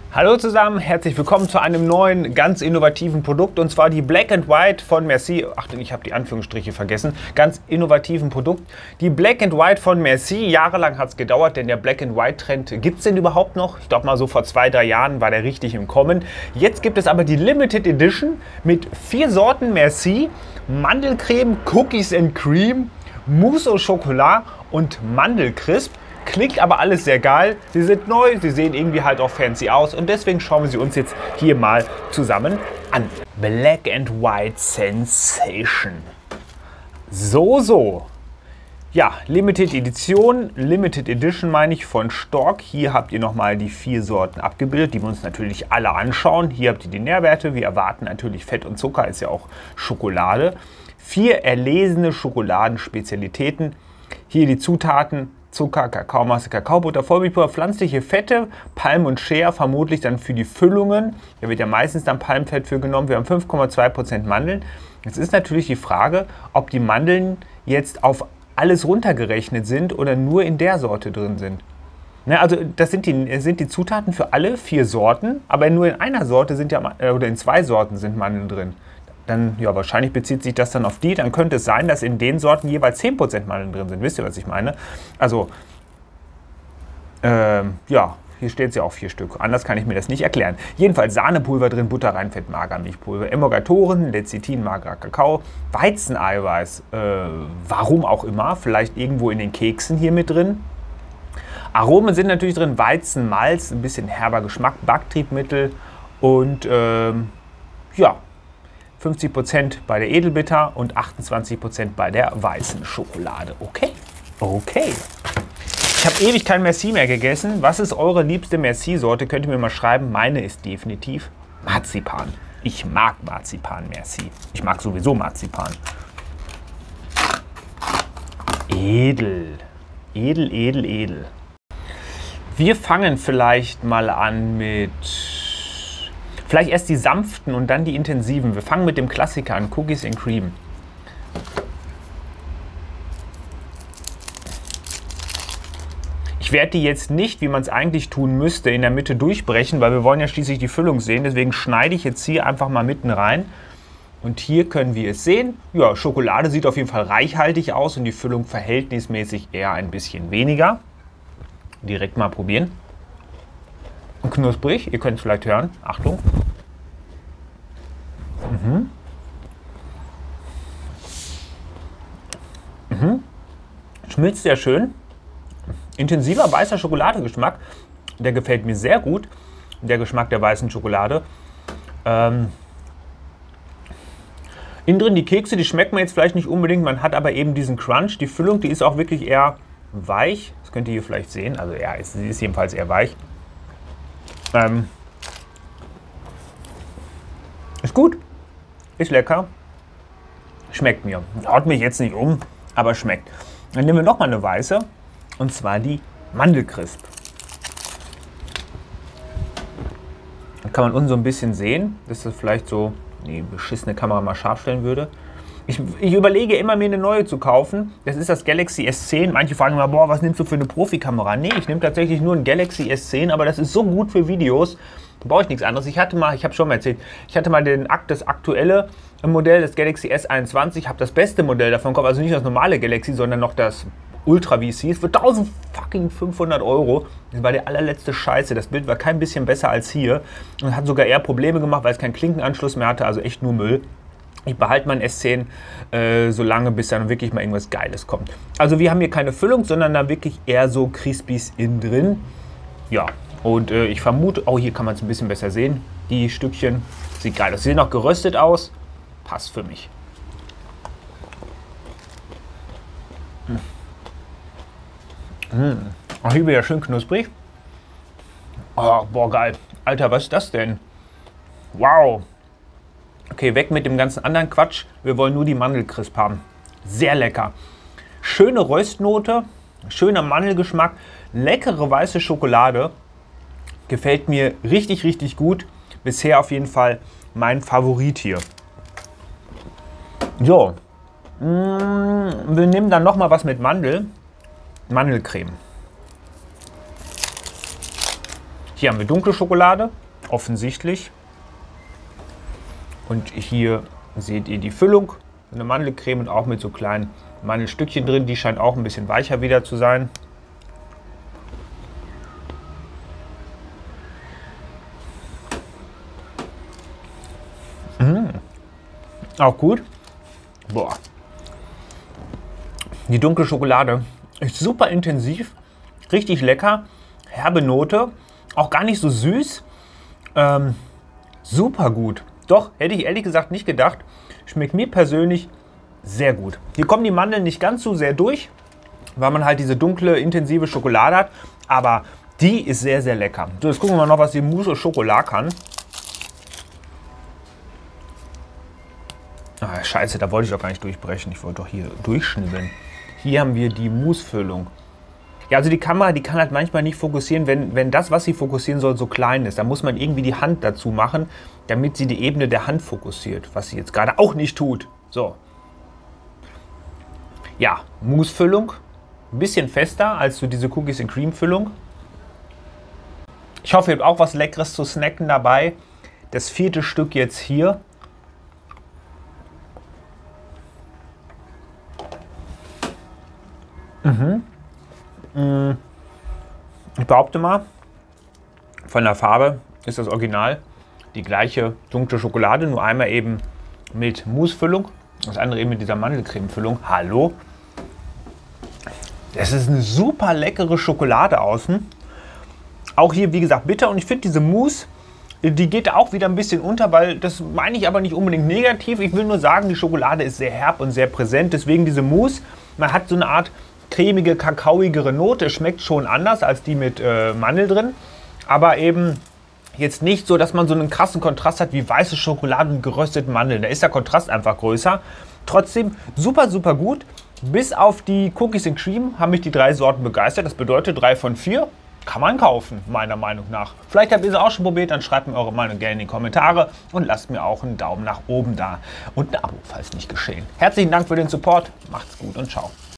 Hallo zusammen, herzlich willkommen zu einem neuen, ganz innovativen Produkt, und zwar die Black & White von Merci. Achtung, ich habe die Anführungsstriche vergessen. Ganz innovativen Produkt. Die Black & White von Merci. Jahrelang hat es gedauert, denn der Black & White Trend, gibt es den überhaupt noch? Ich glaube mal so vor 2-3 Jahren war der richtig im Kommen. Jetzt gibt es aber die Limited Edition mit 4 Sorten Merci, Mandelcreme, Cookies and Cream, Mousse au Chocolat und Mandelcrisp. Klingt aber alles sehr geil. Sie sind neu, sie sehen irgendwie halt auch fancy aus und deswegen schauen wir sie uns jetzt hier mal zusammen an. Black & White Sensation. So. Ja, Limited Edition meine ich, von Stork. Hier habt ihr nochmal die 4 Sorten abgebildet, die wir uns natürlich alle anschauen. Hier habt ihr die Nährwerte. Wir erwarten natürlich Fett und Zucker, ist ja auch Schokolade. 4 erlesene Schokoladenspezialitäten. Hier die Zutaten: Zucker, Kakaomasse, Kakaobutter, Vollmilchpulver, pflanzliche Fette, Palm und Shea, vermutlich dann für die Füllungen. Da wird ja meistens dann Palmfett für genommen. Wir haben 5,2% Mandeln. Jetzt ist natürlich die Frage, ob die Mandeln jetzt auf alles runtergerechnet sind oder nur in der Sorte drin sind. Ne, also das sind die Zutaten für alle 4 Sorten, aber nur in einer Sorte sind ja, oder in 2 Sorten sind Mandeln drin. Dann, ja, wahrscheinlich bezieht sich das dann auf die. Dann könnte es sein, dass in den Sorten jeweils 10% Mandeln drin sind. Wisst ihr, was ich meine? Also, ja, hier steht es ja auch 4 Stück. Anders kann ich mir das nicht erklären. Jedenfalls Sahnepulver drin, Butter, Reinfett, Magermilchpulver, Emulgatoren, Lecithin, magerer Kakao, Weizeneiweiß, warum auch immer, vielleicht irgendwo in den Keksen hier mit drin. Aromen sind natürlich drin, Weizen, Malz, ein bisschen herber Geschmack, Backtriebmittel und, ja, 50% bei der Edelbitter und 28% bei der weißen Schokolade. Okay. Ich habe ewig kein Merci mehr gegessen. Was ist eure liebste Merci-Sorte? Könnt ihr mir mal schreiben. Meine ist definitiv Marzipan. Ich mag Marzipan, Merci. Ich mag sowieso Marzipan. Edel. Edel. Wir fangen vielleicht mal an mit... Vielleicht erst die sanften und dann die intensiven. Wir fangen mit dem Klassiker an, Cookies and Cream. Ich werde die jetzt nicht, wie man es eigentlich tun müsste, in der Mitte durchbrechen, weil wir wollen ja schließlich die Füllung sehen. Deswegen schneide ich jetzt hier einfach mal mitten rein. Und hier können wir es sehen. Ja, Schokolade sieht auf jeden Fall reichhaltig aus und die Füllung verhältnismäßig eher ein bisschen weniger. Direkt mal probieren. Knusprig, ihr könnt es vielleicht hören. Achtung. Schmilzt sehr schön. Intensiver weißer Schokoladegeschmack. Der gefällt mir sehr gut. Der Geschmack der weißen Schokolade. Innen drin die Kekse, die schmeckt man jetzt vielleicht nicht unbedingt. Man hat aber eben diesen Crunch. Die Füllung, die ist auch wirklich eher weich. Das könnt ihr hier vielleicht sehen. Also ja, sie ist jedenfalls eher weich. Ist gut, ist lecker, schmeckt mir. Haut mich jetzt nicht um, aber schmeckt. Dann nehmen wir nochmal eine weiße, und zwar die Mandelcrisp. Da kann man unten so ein bisschen sehen, dass das vielleicht so die beschissene Kamera mal scharf stellen würde. Ich überlege immer, mir eine neue zu kaufen. Das ist das Galaxy S10. Manche fragen immer, boah, was nimmst du für eine Profikamera? Nee, ich nehme tatsächlich nur ein Galaxy S10, aber das ist so gut für Videos. Da brauche ich nichts anderes. Ich habe schon mal erzählt, ich hatte mal das aktuelle Modell, das Galaxy S21, habe das beste Modell davon gekauft, also nicht das normale Galaxy, sondern noch das Ultra, wie es hieß, für 1500 €. Das war der allerletzte Scheiße. Das Bild war kein bisschen besser als hier und hat sogar eher Probleme gemacht, weil es keinen Klinkenanschluss mehr hatte, also echt nur Müll. Ich behalte mein S10 so lange, bis dann wirklich mal irgendwas Geiles kommt. Also wir haben hier keine Füllung, sondern da wirklich eher so Crispies innen drin. Ja, und ich vermute, oh, hier kann man es ein bisschen besser sehen. Die Stückchen, sieht geil aus. Sie sehen auch geröstet aus. Passt für mich. Auch hier wieder schön knusprig. Oh, boah, geil. Alter, was ist das denn? Wow. Okay, weg mit dem ganzen anderen Quatsch. Wir wollen nur die Mandelcrisp haben. Sehr lecker. Schöne Röstnote, schöner Mandelgeschmack, leckere weiße Schokolade. Gefällt mir richtig, richtig gut. Bisher auf jeden Fall mein Favorit hier. So, wir nehmen dann nochmal was mit Mandelcreme. Hier haben wir dunkle Schokolade, offensichtlich. Und hier seht ihr die Füllung, eine Mandelcreme und auch mit so kleinen Mandelstückchen drin. Die scheint auch ein bisschen weicher wieder zu sein. Auch gut. Boah. Die dunkle Schokolade ist super intensiv, richtig lecker, herbe Note, auch gar nicht so süß. Super gut. Doch, hätte ich ehrlich gesagt nicht gedacht. Schmeckt mir persönlich sehr gut. Hier kommen die Mandeln nicht ganz so sehr durch, weil man halt diese dunkle, intensive Schokolade hat. Aber die ist sehr, sehr lecker. So, jetzt gucken wir mal noch, was die Mousse au Chocolat kann. Ah, scheiße, da wollte ich doch gar nicht durchbrechen. Ich wollte doch hier durchschnibbeln. Hier haben wir die Mousse-Füllung. Ja, also die Kamera, die kann halt manchmal nicht fokussieren, wenn das, was sie fokussieren soll, so klein ist. Da muss man irgendwie die Hand dazu machen, damit sie die Ebene der Hand fokussiert, was sie jetzt gerade auch nicht tut. So. Ja, Mousse-Füllung. Ein bisschen fester als so diese Cookies-and-Cream-Füllung. Ich hoffe, ihr habt auch was Leckeres zu snacken dabei. Das 4. Stück jetzt hier. Ich behaupte mal, von der Farbe ist das Original die gleiche dunkle Schokolade, nur einmal eben mit Mousse-Füllung, das andere eben mit dieser Mandelcreme-Füllung. Hallo? Das ist eine super leckere Schokolade außen. Auch hier, wie gesagt, bitter. Und ich finde diese Mousse, die geht da auch wieder ein bisschen unter, weil das meine ich aber nicht unbedingt negativ. Ich will nur sagen, die Schokolade ist sehr herb und sehr präsent. Deswegen diese Mousse, man hat so eine Art cremige, kakaoigere Note. Schmeckt schon anders als die mit Mandel drin. Aber eben jetzt nicht so, dass man so einen krassen Kontrast hat wie weiße Schokolade und geröstete Mandeln. Da ist der Kontrast einfach größer. Trotzdem super, super gut. Bis auf die Cookies and Cream haben mich die 3 Sorten begeistert. Das bedeutet 3 von 4. Kann man kaufen, meiner Meinung nach. Vielleicht habt ihr es auch schon probiert, dann schreibt mir eure Meinung gerne in die Kommentare und lasst mir auch einen Daumen nach oben da und ein Abo, falls nicht geschehen. Herzlichen Dank für den Support, macht's gut und ciao.